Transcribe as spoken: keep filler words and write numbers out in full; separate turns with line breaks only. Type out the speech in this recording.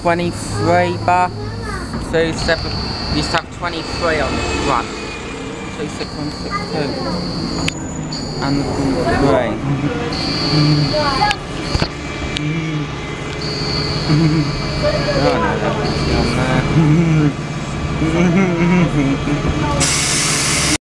twenty-three bar, two seven. You used to have twenty-three on the front. Two six one six two. And the three. Oh no, that's on there.